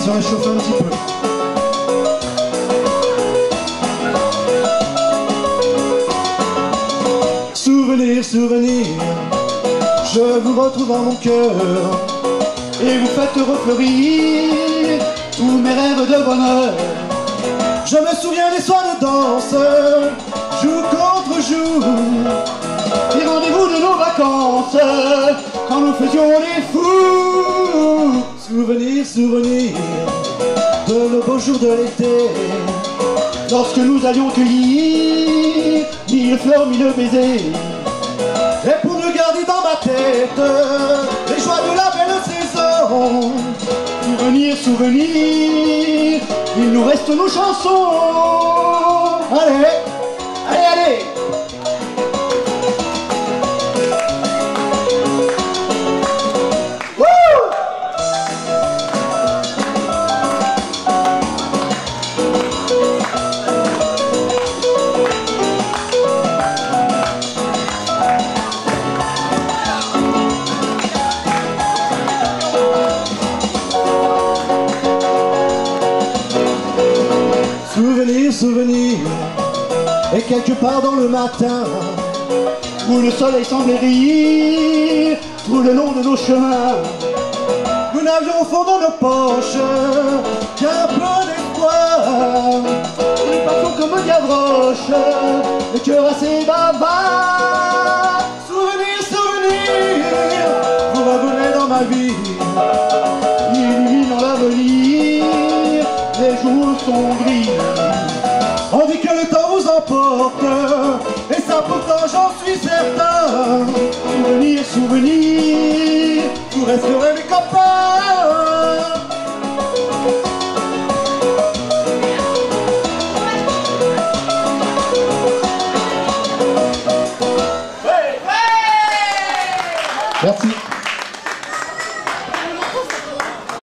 se réchauffer un petit peu. Souvenir, souvenir, je vous retrouve dans mon cœur et vous faites refleurir tous mes rêves de bonheur. Je me souviens des soirs de danse, jour contre jour, des rendez-vous de nos vacances, quand nous faisions les fous. Souvenir, souvenir, de nos beaux jours de l'été, lorsque nous allions cueillir mille fleurs, mille baisers. Et pour me garder dans ma tête les joies de la belle saison. Souvenir, souvenir, il nous reste nos chansons. Allez, allez, allez. Souvenir, souvenir, et quelque part dans le matin, où le soleil semblait rire tout le long de nos chemins, nous n'avions au fond de nos poches qu'un peu d'espoir. Nous partions comme Gavroche, le cœur assez bavard. Souvenir, souvenir, vous revenez dans ma vie, illuminant l'avenir. Les jours sont gris, on dit que le temps vous emporte, et ça pourtant j'en suis certain. Souvenir, souvenir, vous resterez mes copains. Merci.